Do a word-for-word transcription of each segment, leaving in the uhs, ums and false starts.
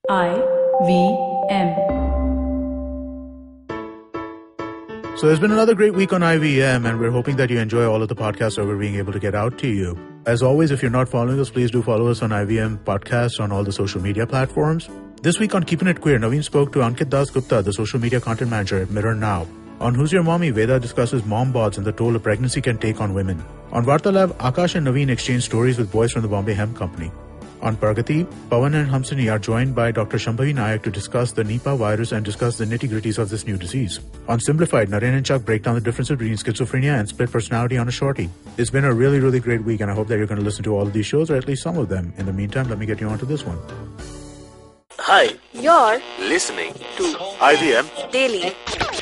I V M. So there's been another great week on I V M, and we're hoping that you enjoy all of the podcasts that we're being able to get out to you. As always, if you're not following us, please do follow us on I V M Podcasts on all the social media platforms. This week on Keeping It Queer, Naveen spoke to Ankit Das Gupta, the social media content manager at Mirror Now. On Who's Your Mommy, Veda discusses mom bods and the toll a pregnancy can take on women. On Vartalab, Akash and Naveen exchange stories with boys from the Bombay Hemp Company. On Pragati, Pawan and Hamsini are joined by Doctor Shambhavi Nayak to discuss the Nipah virus and discuss the nitty-gritties of this new disease. On Simplified, Naren and Chuck break down the differences between schizophrenia and split personality on a shorty. It's been a really, really great week, and I hope that you're going to listen to all of these shows, or at least some of them. In the meantime, let me get you on to this one. Hi. You're Listening to I V M Daily.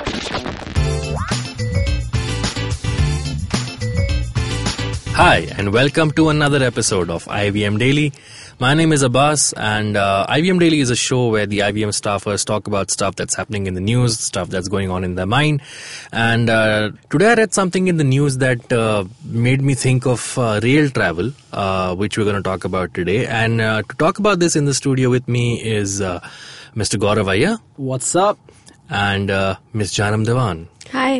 Hi, and welcome to another episode of I V M Daily. My name is Abbas, and uh, I V M Daily is a show where the I V M staffers talk about stuff that's happening in the news, stuff that's going on in their mind. And uh, today I read something in the news that uh, made me think of uh, rail travel, uh, which we're going to talk about today. And uh, to talk about this in the studio with me is uh, Mister Gaurav. What's up? And uh, Miss Jaanam Devan. Hi.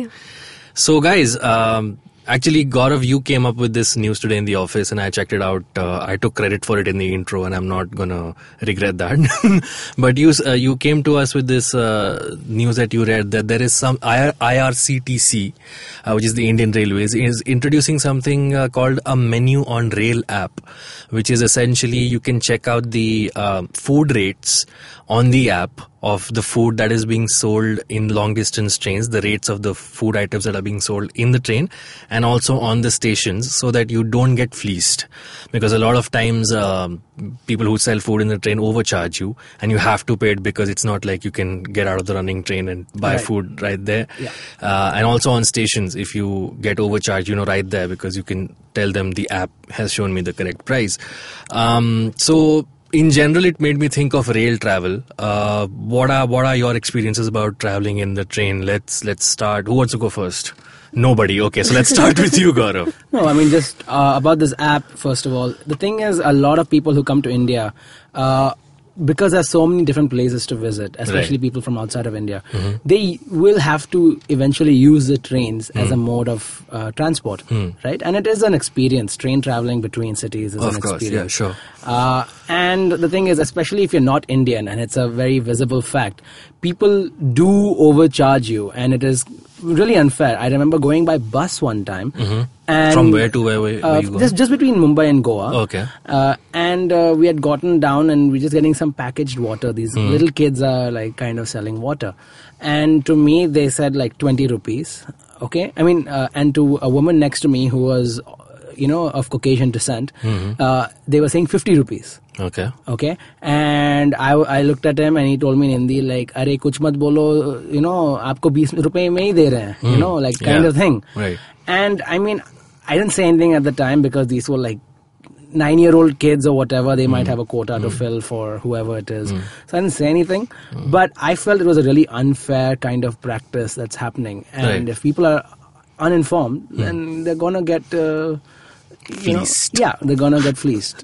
So guys, um, actually, Gaurav, you came up with this news today in the office, and I checked it out. Uh, I took credit for it in the intro, and I'm not gonna regret that. But you uh, you came to us with this uh, news that you read that there is some I R C T C, uh, which is the Indian Railways, is introducing something uh, called a menu on rail app, which is essentially you can check out the uh, food rates on the app of the food that is being sold in long distance trains, the rates of the food items that are being sold in the train and also on the stations, so that you don't get fleeced. Because a lot of times um, people who sell food in the train overcharge you, and you have to pay it because it's not like you can get out of the running train and buy right. food right there. Yeah. Uh, and also on stations, if you get overcharged, you know, right there, because you can tell them the app has shown me the correct price. Um, so in general, it made me think of rail travel. Uh, what are what are your experiences about traveling in the train? Let's let's start. Who wants to go first? Nobody. Okay, so let's start with you, Gaurav. No, I mean, just uh, about this app, first of all. The thing is, a lot of people who come to India, uh, because there's so many different places to visit, especially right. people from outside of India, mm-hmm. they will have to eventually use the trains mm. as a mode of uh, transport, mm. right? And it is an experience. Train traveling between cities is of an course, experience. yeah, sure. Uh, and the thing is, especially if you're not Indian, and it's a very visible fact, people do overcharge you, and it is really unfair. I remember going by bus one time. Mm-hmm. And from where to where were, were uh, you going? Just, just between Mumbai and Goa. Okay. Uh, and uh, we had gotten down and we're just getting some packaged water. These mm. little kids are like kind of selling water. And to me, they said like twenty rupees. Okay. I mean, uh, and to a woman next to me who was, you know, of Caucasian descent, mm-hmm. uh, they were saying fifty rupees. Okay. Okay. And I, I looked at him and he told me in Hindi like, "Arey kuch mat bolo, you know, aapko twenty rupees mein hi de rahe hain," mm. you know, like kind yeah. of thing. Right. And I mean, I didn't say anything at the time because these were like nine-year-old kids or whatever. They mm. might have a quota mm. to fill for whoever it is. Mm. So I didn't say anything. Mm. But I felt it was a really unfair kind of practice that's happening. And right. if people are uninformed, mm. then they're going to get... Uh, you know, yeah, they're going to get fleeced.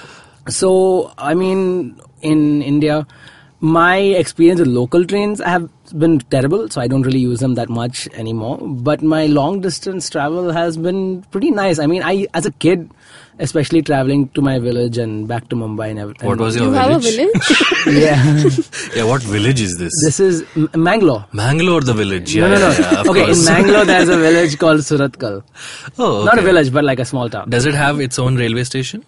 So, I mean, in India, my experience with local trains have been terrible, so I don't really use them that much anymore. But my long distance travel has been pretty nice. I mean, I as a kid, especially traveling to my village and back to Mumbai and everything. What was your you village? You have a village? Yeah. Yeah, what village is this? This is M- Mangalore. Mangalore, the village. Yeah, no, no, no. Yeah, yeah, of okay, course. in Mangalore there's a village called Suratkal. Oh, okay. Not a village, but like a small town. Does it have its own railway station?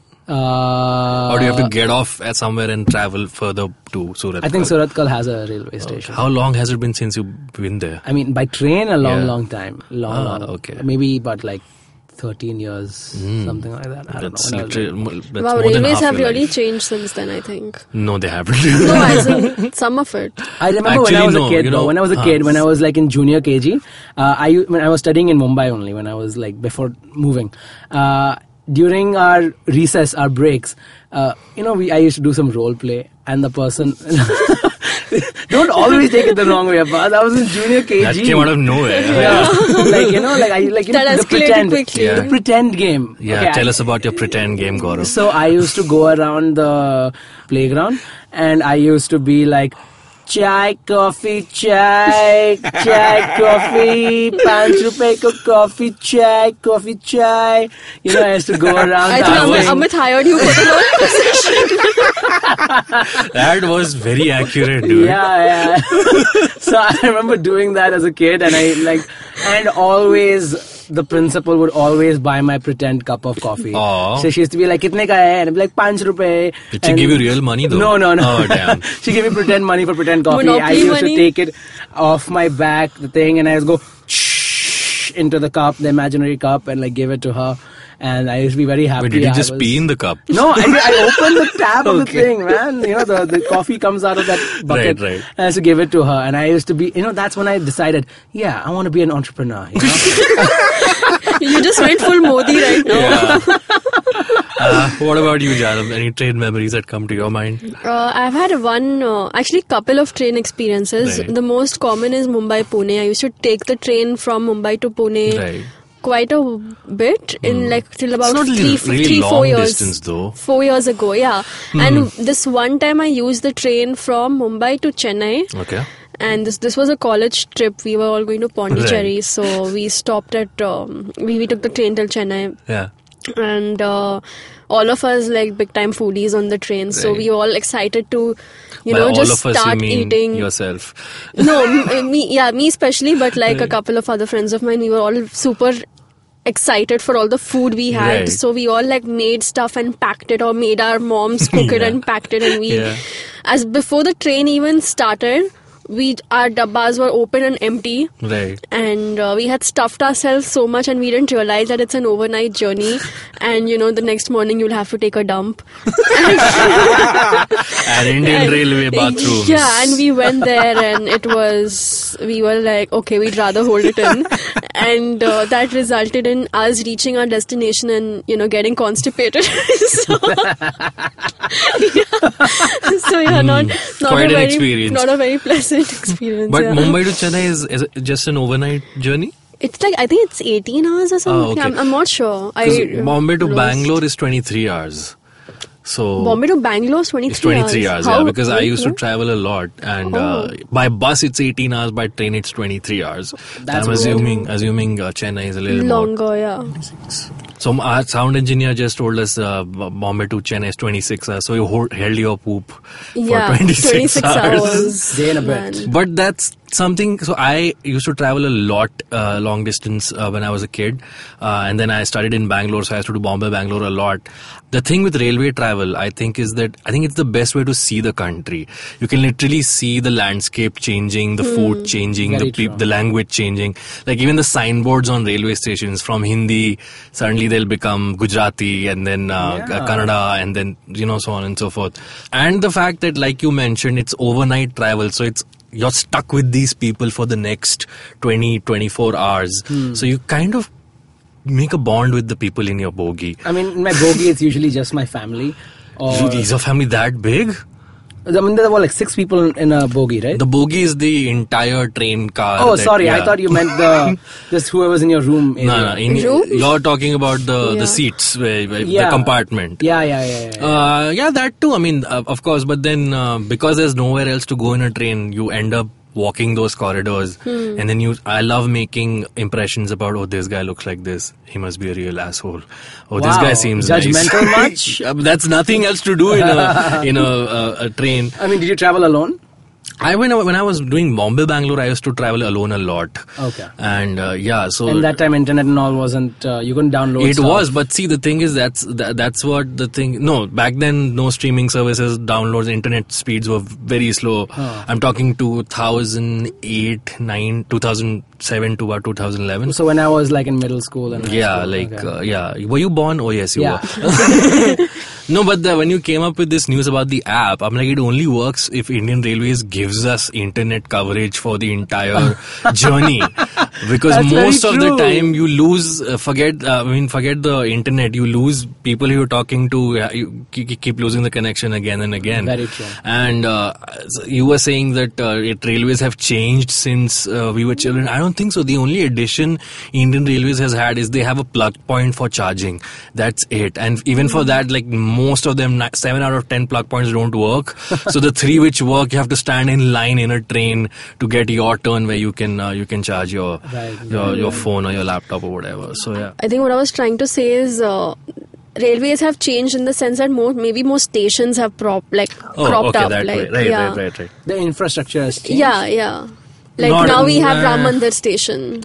Uh, or do you have to get off at somewhere and travel further to Suratkal? I think Suratkal has a railway station. Okay. How long has it been since you've been there? I mean, by train, a long, yeah. long time. Long, ah, long. Okay. Maybe about like thirteen years, mm. something like that. I that's don't know. literally, that's wow, more railways than half have your really life. changed since then, I think. No, they haven't. No, as in some of it. I remember Actually, when I was no, a kid, you though, know, when I was a huh. kid, when I was like in junior K G, uh, I, when I was studying in Mumbai only, when I was like before moving. Uh, during our recess, our breaks, uh, you know, we I used to do some role play, and the person, Don't always take it the wrong way, Abbas. I was in junior K G. That came out of nowhere. Yeah. Like, you know, like, I, like you That know, the escalated pretend, quickly. Yeah. the pretend game. Yeah, Okay, tell I- us about your pretend game, Gaurav. So I used to go around the playground and I used to be like, chai, coffee, chai, chai, coffee, five rupees ko coffee, chai, coffee, chai. You know, I used to go around. I think dancing. Amit, Amit hired you for the That was very accurate, dude. Yeah, yeah. So I remember doing that as a kid, and I like, and always the principal would always buy my pretend cup of coffee. Aw. So she used to be like, "Kitne ka hai?" And I'd be like, "Panch rupees." Did she give you real money though? No, no, no. Oh, damn. She gave me pretend money for pretend coffee. Monopoly I used money? to take it off my back, the thing, and I would go shh into the cup, the imaginary cup, and like give it to her. And I used to be very happy. Wait, did you I just was- pee in the cup? No, I, I opened the tap of the Okay. thing, man. You know, the, the coffee comes out of that bucket. Right, right. And I used to give it to her. And I used to be, you know, that's when I decided, yeah, I want to be an entrepreneur. You know? You just went full Modi right now. Yeah. Uh, what about you, Janam? Any train memories that come to your mind? Uh, I've had one, uh, actually couple of train experiences. Right. The most common is Mumbai-Pune. I used to take the train from Mumbai to Pune Right. quite a bit in like till about not three, really- really three long four years. distance, though. Four years ago, yeah. And this one time I used the train from Mumbai to Chennai. Okay. And this this was a college trip. We were all going to Pondicherry, Right. so we stopped at um, we we took the train till Chennai, Yeah. and uh, all of us like big time foodies on the train. So Right. we were all excited to, you By know, all just of us, start you mean eating. yourself. No, m- me, yeah, me especially, but like a Right. couple of other friends of mine, we were all super excited for all the food we had. Right. So we all like made stuff and packed it, or made our moms cook it Yeah. and packed it, and we, Yeah. as before the train even started, we our dabbas were open and empty. Right. And uh, we had stuffed ourselves so much, and we didn't realize that it's an overnight journey. And you know, the next morning you'll have to take a dump. And Indian And- Railway bathrooms. Yeah, and we went there, and it was, we were like, okay, we'd rather hold it in. And uh, that resulted in us reaching our destination and, you know, getting constipated. so, yeah. So, yeah, not, not, quite a an very, experience. not a very pleasant experience. But yeah. Mumbai to Chennai is, is it just an overnight journey? It's like, I think it's eighteen hours or something. Oh, okay. I'm, I'm not sure. I 'Cause Bombay to lost. Bangalore is twenty-three hours. So Bombay to Bangalore is twenty-three it's twenty-three hours, How- yeah, because I wait, used to what? travel a lot, and uh, by bus it's eighteen hours, by train it's twenty-three hours. That's I'm weird. assuming assuming uh, Chennai is a little more. Longer, yeah. So our sound engineer just told us uh, B- Bombay to Chennai is twenty-six hours, so you hold, held your poop for Yeah, twenty-six, twenty-six hours. hours. Day and a bit. Man. But that's something. So I used to travel a lot uh, long distance uh, when I was a kid, uh, and then I studied in Bangalore, so I used to do Bombay Bangalore a lot. The thing with railway travel, I think, is that I think it's the best way to see the country. You can literally see the landscape changing, the food changing, Very the peop true. the language changing. Like even the signboards on railway stations, from Hindi suddenly they'll become Gujarati, and then uh, Yeah. Kannada, and then you know so on and so forth. And the fact that, like you mentioned, it's overnight travel, so it's you're stuck with these people for the next twenty, twenty-four hours. So you kind of make a bond with the people in your bogie. I mean, in my bogie, it's usually just my family. Or, Is your family that big? I mean, there were like six people in a bogie, right? The bogie is the entire train car. Oh, that- sorry. I yeah. thought you meant the just whoever's in your room. Area. No, no. In, Room? you're talking about the, Yeah. the seats, where, where- Yeah. the compartment. Yeah, yeah, yeah. yeah. Uh, yeah, that too. I mean, uh, of course, but then uh, because there's nowhere else to go in a train, you end up walking those corridors, Hmm. and then you. I love making impressions about, oh, this guy looks like this. He must be a real asshole. Oh, this Wow. guy seems Judgmental nice. much? Uh, That's nothing else to do in a in a, uh, a train. I mean, did you travel alone? I when I, when I was doing Bombay Bangalore, I used to travel alone a lot. Okay. And uh, yeah, so And that time, internet and all wasn't. Uh, you couldn't download. it stuff. was, but see, the thing is, that's that, that's what the thing. No, back then, no streaming services, downloads, internet speeds were very slow. I'm talking two thousand eight, nine, two thousand seven to about two thousand eleven. So when I was like in middle school and high Yeah, school, like okay. uh, yeah. Were you born? Oh yes, you Yeah. were. No, but the, when you came up with this news about the app, I'm like, it only works if Indian Railways gives us internet coverage for the entire journey. Because That's most very of the true. time you lose, uh, forget, uh, I mean, forget the internet. You lose people you're talking to. Uh, you keep keep losing the connection again and again. Very true. And uh, you were saying that uh, it, railways have changed since uh, we were children. I don't think so. The only addition Indian Railways has had is they have a plug point for charging. That's it. And even for that, like most of them, ni- seven out of ten plug points don't work. So the three which work, you have to stand in line in a train to get your turn where you can uh, you can charge your Right, your, right, your right. phone or your laptop or whatever. So yeah. I think what I was trying to say is uh, railways have changed in the sense that more maybe more stations have prop like Oh, cropped okay, up. that like way. Right, yeah. right, right, right. The infrastructure has changed. Yeah, yeah. Like Not- now we have uh, Ram Mandir station.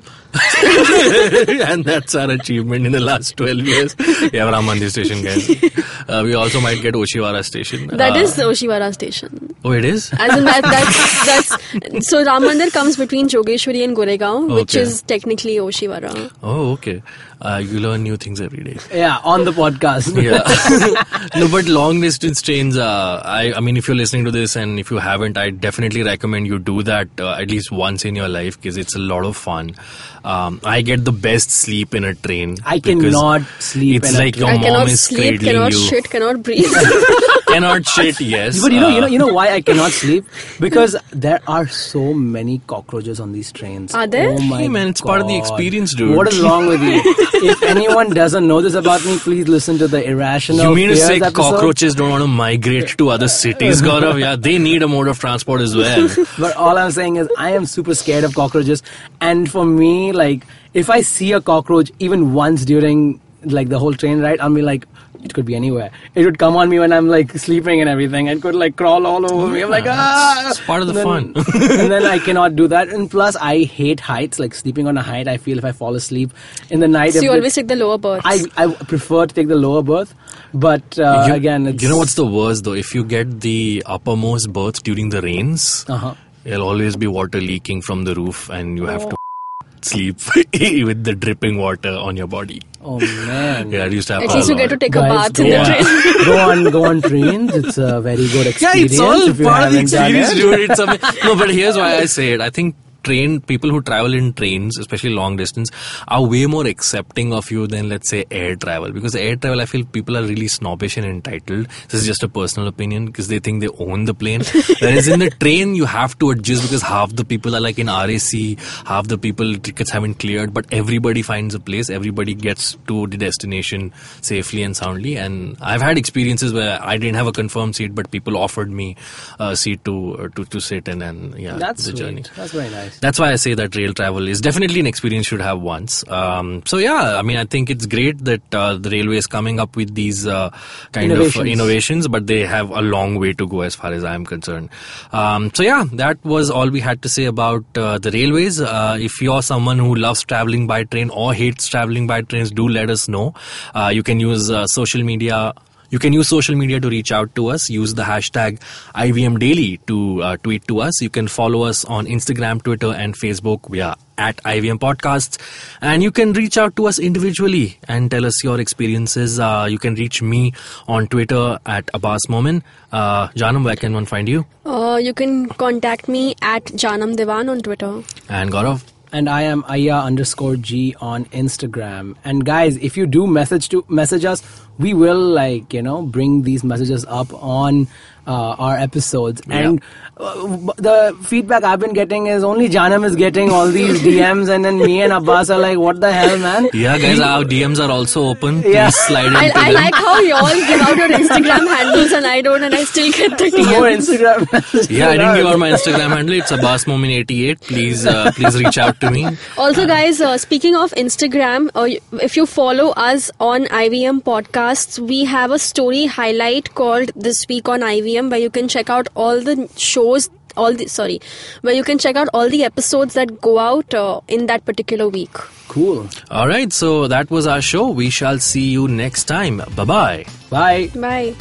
And that's our achievement in the last twelve years. We have Ram Mandir station, guys. Uh, we also might get Oshiwara station. That uh, is the Oshiwara station. Oh, it is? As in that, that's, that's, so Ram Mandir comes between Jogeshwari and Goregaon, which Okay. is technically Oshiwara. Oh, okay. Uh, you learn new things every day. Yeah, on the podcast. Yeah. No, but long distance trains, uh, I, I mean, if you're listening to this and if you haven't, I definitely recommend you do that uh, at least once in your life because it's a lot of fun. Um, I get the best sleep in a train. I because cannot sleep It's in a like train. your I mom cannot is sleep, cradling cannot you. shit, cannot breathe. Cannot shit, yes. But you know, you know, Uh, you know why I cannot sleep? Because there are so many cockroaches on these trains. Are there? Oh my Hey, man, it's part of the God. experience, dude. What is wrong with you? If anyone doesn't know this about me, please listen to the Irrational You mean to Fears say episode. cockroaches don't want to migrate to other cities, Gaurav? Yeah, they need a mode of transport as well. But all I'm saying is I am super scared of cockroaches. And for me, like, if I see a cockroach even once during like the whole train ride, I'll be like, it could be anywhere. It would come on me when I'm like sleeping and everything. It could like crawl all over me. I'm like, ah! It's part of the And then- fun. and then I cannot do that. And plus, I hate heights. Like sleeping on a height, I feel if I fall asleep in the night. So if you the- always take the lower berths. I, I prefer to take the lower berth. But uh, you, again, it's, you know what's the worst though? If you get the uppermost berths during the rains, Uh-huh. there'll always be water leaking from the roof, and you have to sleep with the dripping water on your body. Oh man. Yeah, it used to happen. At least a you get to lot. take a Guys, bath in the go train. on, go on, go on trains. It's a very good Yeah, experience. it's all if you part of the haven't done experience, it. dude. It's amazing. No, but here's why I say it. I think train people who travel in trains, especially long distance, are way more accepting of you than, let's say, air travel. Because air travel, I feel people are really snobbish and entitled. This is just a personal opinion because they think they own the plane. Whereas in the train, you have to adjust because half the people are like in R A C, half the people tickets haven't cleared, but everybody finds a place. Everybody gets to the destination safely and soundly. And I've had experiences where I didn't have a confirmed seat, but people offered me a seat to uh, to, to sit in, and yeah, That's the sweet. journey. That's very nice. That's why I say that rail travel is definitely an experience you should have once. Um, so yeah, I mean, I think it's great that uh, the railway is coming up with these uh, kind of uh, Innovations. innovations, but they have a long way to go as far as I'm concerned. Um, so yeah, that was all we had to say about uh, the railways. Uh, if you're someone who loves traveling by train or hates traveling by trains, do let us know. Uh, you can use uh, social media. You can use social media to reach out to us. Use the hashtag I V M Daily to uh, tweet to us. You can follow us on Instagram, Twitter, and Facebook. We are at I V M Podcasts. And you can reach out to us individually and tell us your experiences. Uh, you can reach me on Twitter at Abbas Momin. Uh, Jaanam, where can one find you? Uh, you can contact me at Jaanam Devan on Twitter. And Gaurav? And I am Aya underscore G on Instagram. And guys, if you do message to message us, we will like, you know, bring these messages up on uh, our episodes. Yeah. And uh, the feedback I've been getting is only Janam is getting all these D Ms, and then me and Abbas are like, what the hell, man? Yeah, guys, our D Ms are also open. Please Yeah. slide into I, I them. like how you all give out your Instagram handles and I don't, and I still get the D Ms. More Instagram. Yeah, I didn't give out my Instagram handle. It's Abbas Momin eighty-eight. Please, uh, please reach out to me. Also, guys, uh, speaking of Instagram, uh, if you follow us on I V M Podcasts, we have a story highlight called This Week on I V M, where you can check out all the shows, all the sorry, where you can check out all the episodes that go out uh, in that particular week. Cool. All right, so that was our show. We shall see you next time. Bye-bye. Bye. Bye.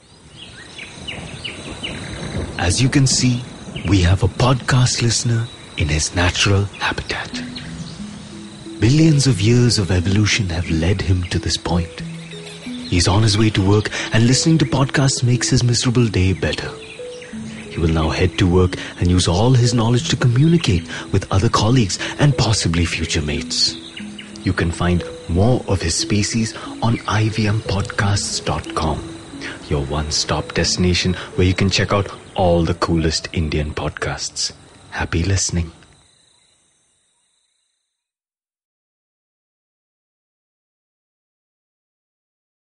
As you can see, we have a podcast listener in his natural habitat. Billions of years of evolution have led him to this point. He's on his way to work, and listening to podcasts makes his miserable day better. He will now head to work and use all his knowledge to communicate with other colleagues and possibly future mates. You can find more of his species on I V M podcasts dot com, your one-stop destination where you can check out all the coolest Indian podcasts. Happy listening.